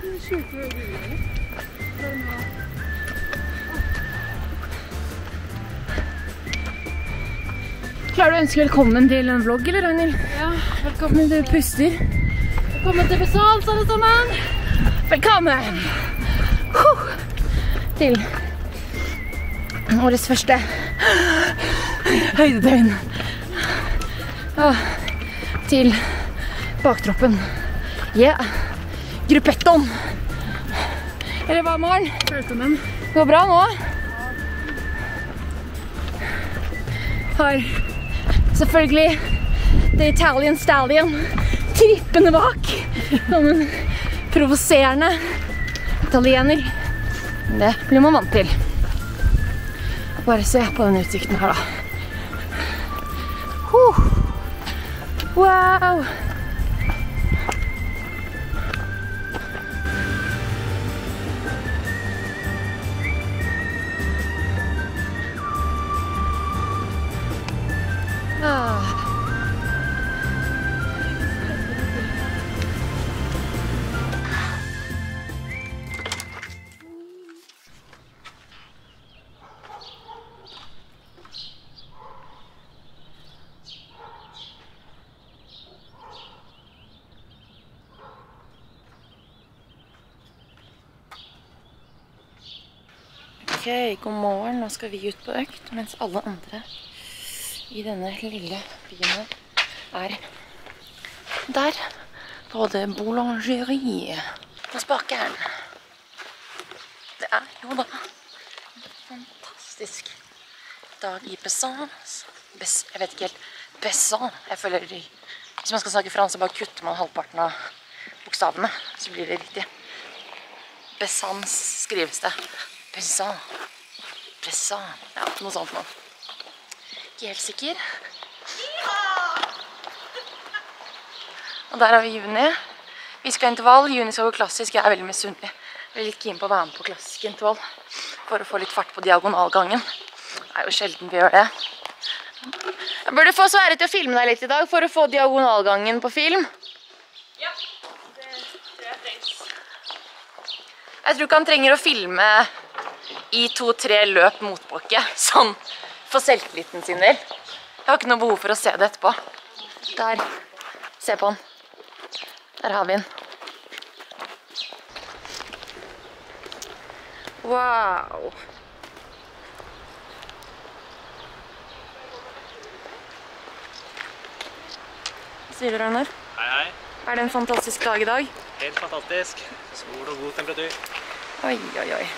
Klarer du å ønske velkommen til en vlogg, eller Ragnhild? Ja, velkommen. Du puster. Velkommen til Besanz, alle sammen! Velkommen! Til årets første høydedøgn. Til baktroppen. Yeah! Gruppetton! Eller hva, Maren? Velkommen. Det går bra nå? Har selvfølgelig The Italian Stallion trippende bak som en provoserende italiener. Det blir man vant til. Bare se på den utsikten her da. Wow! Ok, god morgen. Nå skal vi ut på økt, mens alle andre i denne lille byen er der på det boulangerie på Spakeren. Det er jo da en fantastisk dag i Besanz. Jeg vet ikke helt. Besanz. Jeg føler hvis man skal snakke fransk, så bare kutter man halvparten av bokstavene, så blir det riktig. Besanz skrives det. Besanz. Ja, noe sånt nå. Ikke helt sikker. Og der har vi Juni. Vi skal intervall. Juni skal gå klassisk. Jeg er veldig misunnelig. Jeg er litt keen på å være med på klassisk intervall for å få litt fart på diagonalgangen. Det er jo sjelden vi gjør det. Jeg burde få Sverre til å filme deg litt i dag for å få diagonalgangen på film. Ja, det tror jeg trengs. Jeg tror ikke han trenger å filme i 2-3 løp motbakke, sånn for selvtilliten sin del. Jeg har ikke noe behov for å se det etterpå. Der, se på den. Der har vi den. Wow! Hva sier du, Ragnar? Hei, hei. Er det en fantastisk dag i dag? Helt fantastisk. Sol og god temperatur. Oi, oi, oi.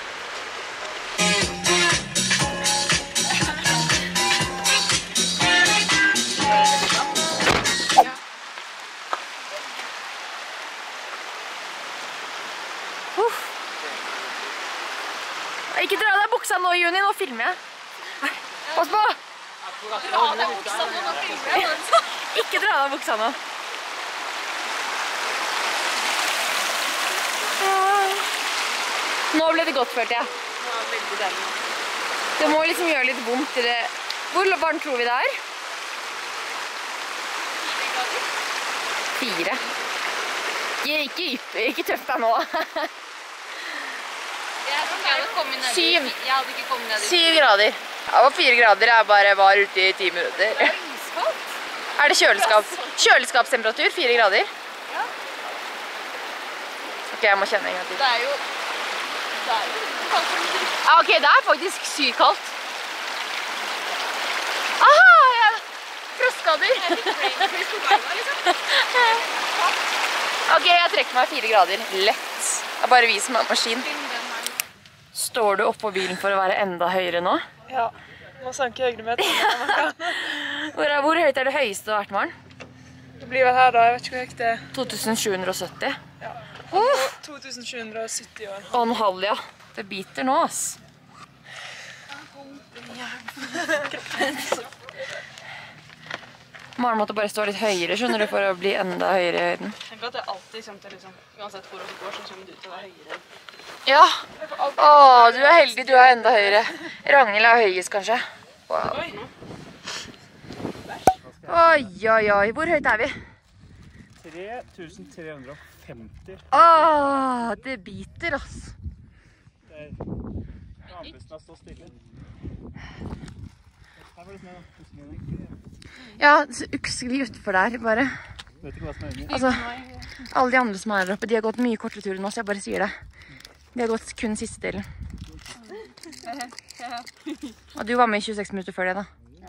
Ikke dra deg buksa nå, Juni. Nå filmer jeg. Pass på! Dra deg buksa nå, nå filmer jeg. Ikke dra deg buksa nå. Nå ble det godt, følte jeg. Det var veldig deilig. Det må liksom gjøre litt vondt i det. Hvor varmt tror vi det er? 4. Ikke tøff deg nå. Jeg hadde ikke kommet ned dit. 7 grader. Ja, og 4 grader er bare var ute i 10 minutter. Det er iskaldt. Er det kjøleskapstemperatur? 4 grader? Ja. Ok, jeg må kjenne en gang til. Det er jo kaldt som dritt. Ja, ok, det er faktisk sykt kaldt. Aha, ja. Frostskader. Jeg fikk brain freeze på beina, liksom. Ok, jeg trekker meg 4 grader. Lett. Det er bare vi som er maskin. Står du oppå bilen for å være enda høyere nå? Ja, må sanke høydemeteren. Hvor høyt er det høyeste du har vært, Maren? Det blir vel her da, jeg vet ikke hvor høyt det er. 2770. Ja. 2770 år. Og en halv, ja. Det biter nå, ass. Maren måtte bare stå litt høyere, skjønner du, for å bli enda høyere i høyden. Tenk at det alltid kommer til, liksom, uansett hvor du går, så kommer du til å være høyere. Ja. Åh, du er heldig, du er enda høyere. Ragnhild er høyest, kanskje. Wow. Oi, oi, oi. Hvor høyt er vi? 3350. 50. Det biter, ass. Rambussen har stått stille. Her var det snø, da. Ja, ukselig utenfor der, bare. Vet ikke hva som er under. Altså, alle de andre som er her oppe, de har gått mye kortere tur enn oss, jeg bare sier det. De har gått kun siste delen. Og du var med i 26 minutter før det, da. Ja,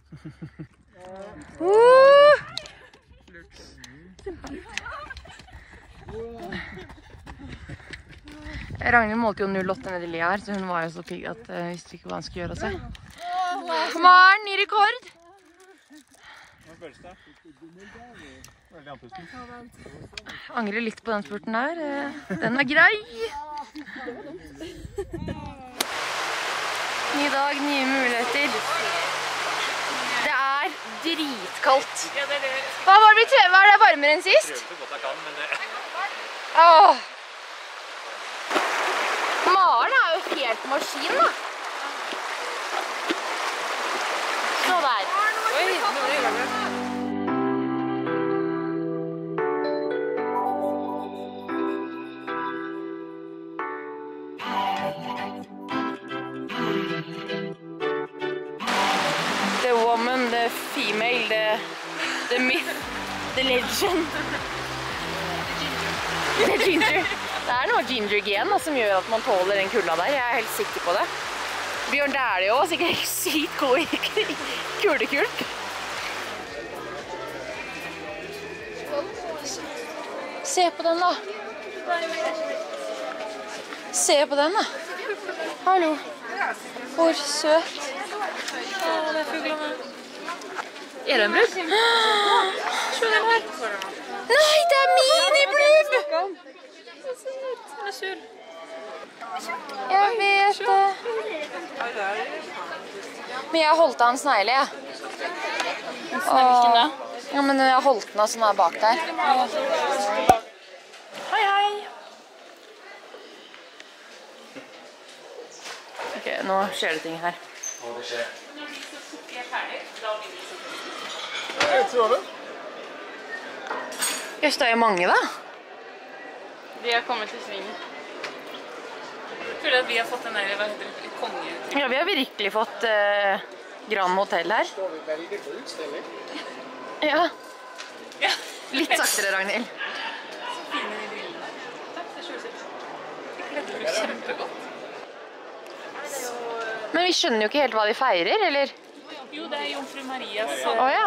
Ragnhild målte jo 08 nede i lia her, så hun var jo så pigg at jeg visste ikke hva han skulle gjøre også. Maren, ny rekord! Hva føles det? Veldig andpusten. Angrer litt på den spurten der. Den er grei! Ny dag, nye muligheter. Det er dritkaldt. Hva var det varmere enn sist? Jeg prøver så godt jeg kan, men det... Åh! Maren er jo helt maskin, da. Så der. Oi, nå var det gjerne. The woman, the female, the myth, the legend. The ginger. Det er noe ginger-gen som gjør at man tåler den kulda der. Jeg er helt sikker på det. Bjørn Dæhlie også, sikkert sykt god i kulekult. Se på den da. Se på den da. Hallo. Hvor søt. Det er fuglene. Er det en blubb? Se den her. Nei, det er mini-blubb! Den er sur. Jeg vet det. Men jeg holdt av en snegle, jeg. Hvilken da? Ja, men jeg holdt den av sånn her bak der. Hei, hei. Ok, nå skjer det ting her. Jøss, det er jo mange da. De har kommet til svingen. Jeg føler at vi har fått den der, hva heter det, konge... Ja, vi har virkelig fått Grand Hotel her. Står vi veldig på utstilling? Ja. Ja. Litt saktere, Ragnhild. Så fine de brillene. Takk, det er selvsagt. De kledde det kjempegodt. Men vi skjønner jo ikke helt hva de feirer, eller? Jo, det er Jomfru Marias... Åja.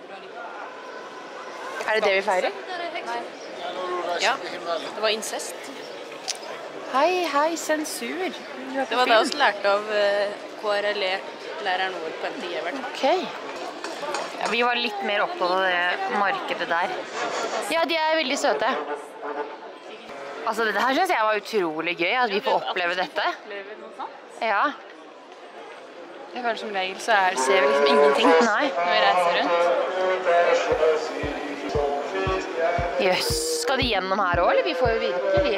Er det det vi feirer? Ja, det var incest. Hei, hei, sensur. Det var det vi lærte av KRLE-læreren vår på NTG. Ok. Ja, vi var litt mer opptatt av det markedet der. Ja, de er veldig søte. Altså, dette her synes jeg var utrolig gøy, at vi får oppleve dette. Opplever noe sånt? Ja. Jeg føler som regel så ser vi liksom ingenting. Nei. Når vi reiser rundt. Jøss, skal de gjennom her også, eller? Vi får jo virkelig...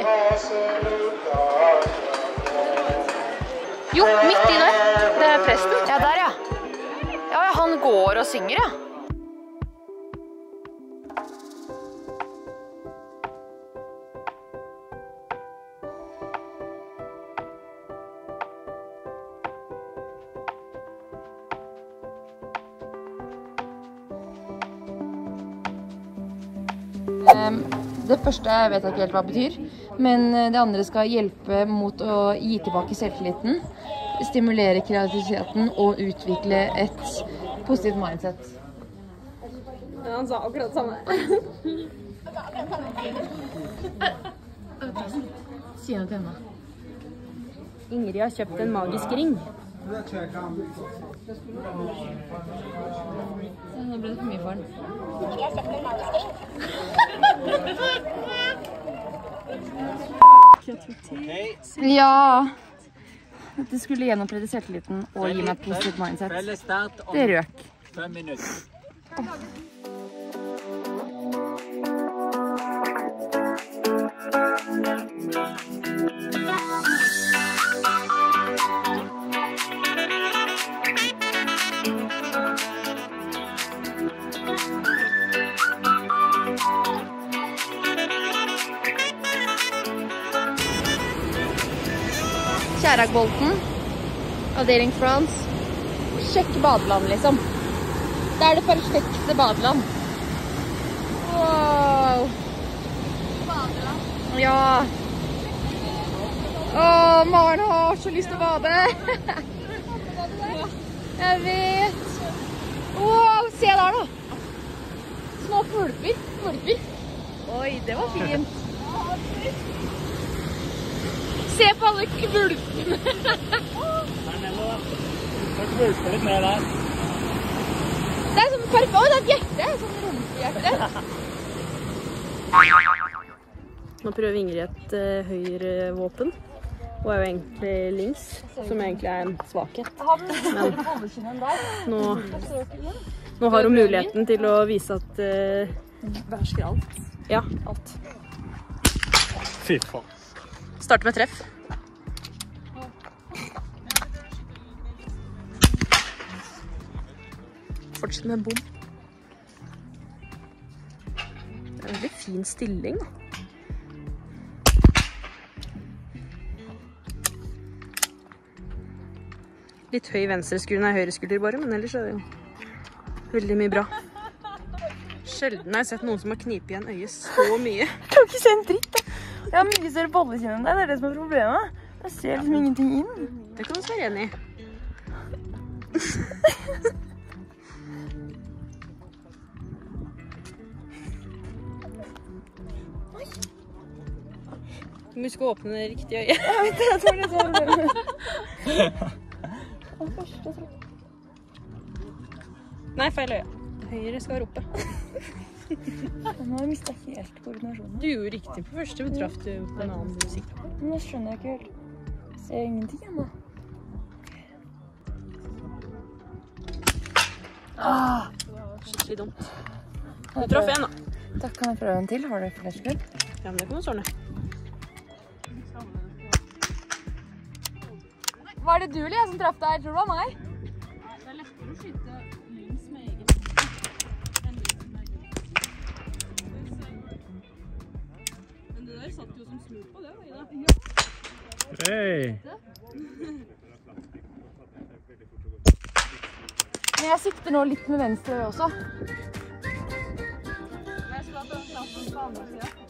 Jo, midt i der. Det er presten. Ja, der, ja. Ja, han går og synger, ja. Det første jeg vet ikke helt hva det betyr, men det andre skal hjelpe mot å gi tilbake selvtilliten, stimulere kreativiteten og utvikle et positivt mindset. Ja, han sa akkurat det samme. Si noe til henne. Ingrid har kjøpt en magisk ring. Nå ble det for mye for den. Ja, det skulle gjenopprette selvtilliten og gi meg et positivt mindset. Det røk. 5 minutter. Kjæragbolten, avdeling France. Sjekk badeland, liksom. Det er det perfekte badeland. Wow! Badeland? Ja. Åh, Maren har så lyst til å bade. Jeg vet. Wow, se der da. Små pulper. Oi, det var fint. Se på alle kvulpene. Det er sånn perfekt. Å, det er et hjerte. Sånn rumpehjerte. Nå prøver Ingrid et høyre våpen. Og er jo egentlig links, som egentlig er en svakhet. Men nå har hun muligheten til å vise at behersker alt. Ja, alt. Fy faen. Starte med treff. Fortsett med bom. Det er en veldig fin stilling da. Litt høy venstre skulder, nei høyre skulder bare, men ellers er det jo veldig mye bra. Sjelden har jeg sett noen som har knipet igjen øyet så mye. Jeg kan ikke se en dritt da. Jeg har mye større bollekinn enn deg, det er det som er problemet. Jeg ser liksom ingenting inn. Det kan du være enig i. Du må huske å åpne det riktige øyet. Jeg vet det, jeg tror det ser det. Nei, feil øye. Høyre skal være oppe. Nå har jeg mistet helt koordinasjonen. Du gjorde riktig på første, men traff du på en annen musikk. Men nå skjønner jeg ikke helt. Jeg ser ingenting ennå. Skikkelig dumt. Du traff en da. Da kan jeg prøve en til. Har du flere skudd? Ja, men det kan du sånne. Var det du eller jeg som traff deg? Tror du det var meg? Det er lettere å skyte links med egen enn links med egen. Men det der satt jo som smur på det, Ida. Hei! Men jeg sikter nå litt med venstre øye også. Jeg skal ta den knappen på andre siden.